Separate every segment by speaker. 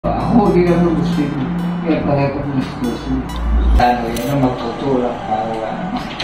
Speaker 1: Ako, hindi naman Muslim. Kaya pareho ko Muslim. Ano yan ang magtutulak para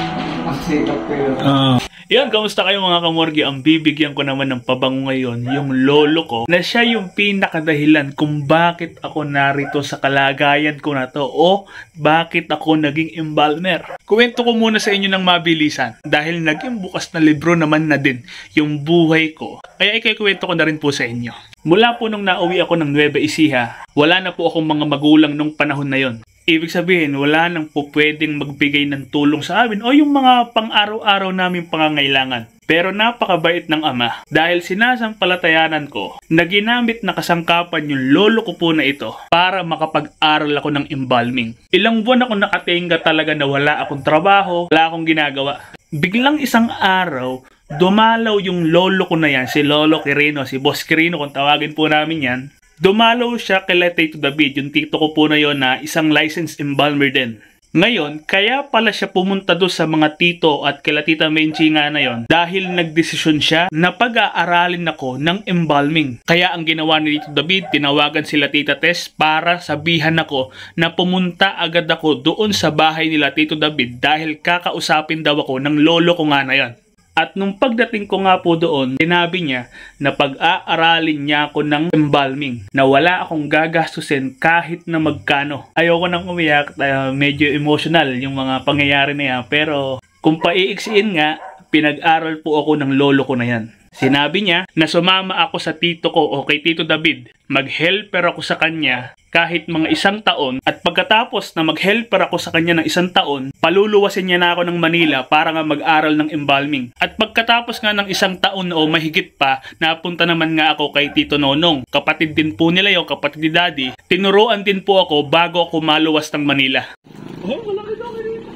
Speaker 1: masikap ko yun.
Speaker 2: Yan, kamusta kayo mga kamorgi? Ang bibigyan ko naman ng pabango ngayon, yung lolo ko, na siya yung pinakadahilan kung bakit ako narito sa kalagayan ko na to o bakit ako naging embalmer. Kuwento ko muna sa inyo ng mabilisan dahil naging bukas na libro naman na din yung buhay ko. Kaya ikukwento ko na rin po sa inyo. Mula po nung nauwi ako ng Nueva Ecija, wala na po akong mga magulang nung panahon na yon. Ibig sabihin, wala nang po pwedeng magbigay ng tulong sa amin o yung mga pang-araw-araw namin pangangailangan. Pero napakabait ng ama dahil sinasampalatayanan ko na ginamit na kasangkapan yung lolo ko po na ito para makapag-aral ako ng embalming. Ilang buwan ako nakatingga talaga na wala akong trabaho, wala akong ginagawa. Biglang isang araw, dumalaw yung lolo ko na yan, si Lolo Quirino, si Boss Quirino kung tawagin po namin yan. Dumalaw siya kay Tito David, yung tito ko po na yon na isang licensed embalmer din. Ngayon, kaya pala siya pumunta doon sa mga tito at kay Tita Menchi nga na yon dahil nagdesisyon siya na pag-aaralin ako ng embalming. Kaya ang ginawa ni Tito David, tinawagan sila Tita Tess para sabihan ako na pumunta agad ako doon sa bahay nila Tito David dahil kakausapin daw ako ng lolo ko nga na yon. At nung pagdating ko nga po doon, sinabi niya na pag-aaralin niya ako ng embalming na wala akong gagastusin kahit na magkano. Ayoko nang umiyak, medyo emotional yung mga pangyayari na yan. Pero kung paiiksiin nga, pinag-aral po ako ng lolo ko na yan. Sinabi niya na sumama ako sa tito ko o kay Tito David. Mag-helper ako sa kanya kahit mga 1 taon at pagkatapos na mag-helper ako sa kanya ng 1 taon, paluluwasin niya na ako ng Manila para nga mag-aral ng embalming. At pagkatapos nga ng 1 taon o mahigit pa, napunta naman nga ako kay Tito Nonong. Kapatid din po nila yung kapatid ni Daddy. Tinuruan din po ako bago ako maluwas ng Manila. Oh, malaki daw ka dito.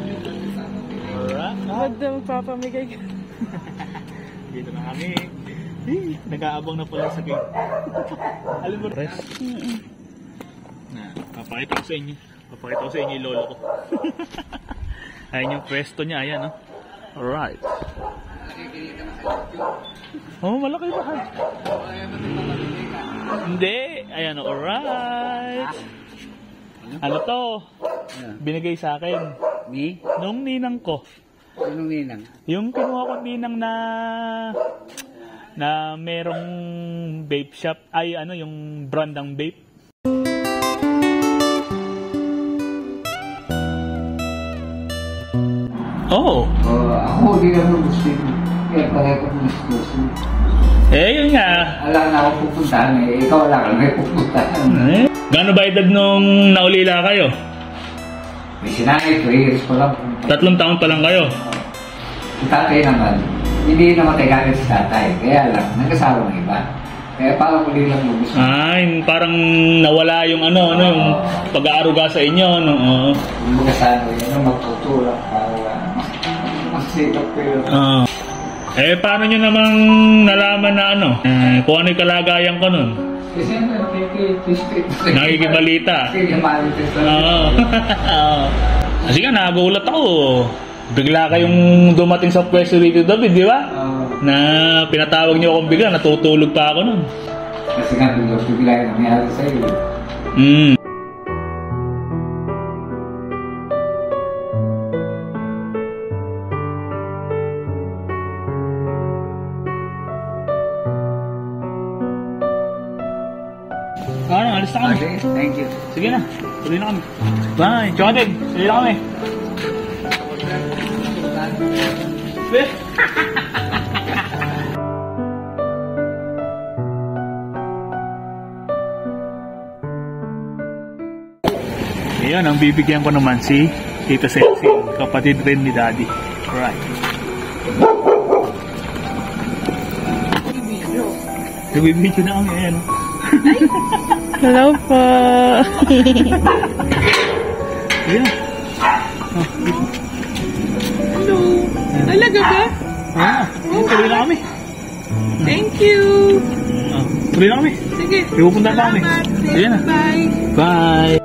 Speaker 3: Huwag daw magpapamigay ka.
Speaker 2: Dito na kami. Nag-aabang na pala sa gate. Alam mo, press. Papakita ko sa inyo. Papakita ko sa inyo yung lolo ko. Ayan yung presto niya. Ayan, no? Alright. Oh, malaki ba? Hindi. Ayan, alright. Ano to? Binigay sa akin.
Speaker 1: Ni?
Speaker 2: Nung ninang ko.
Speaker 1: Anong ninang?
Speaker 2: Yung kinuha ko ninang na merong vape shop. Ay, ano, yung brand ng vape. Oh.
Speaker 1: Ako, hindi naman Muslim. Kaya pareho ko Muslim.
Speaker 2: Yun nga.
Speaker 1: Wala na ako pupuntahan eh. Ikaw wala ka may pupuntahan.
Speaker 2: Gano'n ba edad nung naulila kayo?
Speaker 1: May sinanay, 2 years ko lang.
Speaker 2: 3 taon pa lang kayo?
Speaker 1: Si tatay naman, hindi namatay kagad si tatay. Kaya lang, nag-asawa ng iba. Kaya parang muli lang mo gusto.
Speaker 2: Ay, parang nawala yung yung pag-aaruga sa inyo. No?
Speaker 1: Yung mga sano, yun ang magtutulak para masikap ko yun.
Speaker 2: Paano nyo namang nalaman na kung ano yung kalagayan ko nun?
Speaker 1: Kasi
Speaker 2: nakikibalita. Kasi nga, nagulat ako. Bigla kayong dumating sa pwesto dito, David, di ba? Na pinatawag niyo akong bigla, natutulog pa ako nun.
Speaker 1: Kasi nga, bigla yung nangyari sa'yo.
Speaker 2: Alis na kami.
Speaker 1: Okay, thank you.
Speaker 2: Sige na, tuloy na kami. Bye. Tsaka din, tuloy na kami. Ayan, ang bibigyan ko naman si Tita Cecil, kapatid rin ni Daddy. Alright. Nagbibidyo na kami, ayan.
Speaker 3: Hello po.
Speaker 2: Ayan.
Speaker 3: Hello. Talaga ba?
Speaker 2: Tuloy na kami.
Speaker 3: Thank you.
Speaker 2: Tuloy na kami.
Speaker 3: Sige.
Speaker 2: Pupunta na kami. Ayan na.
Speaker 3: Bye.
Speaker 2: Bye.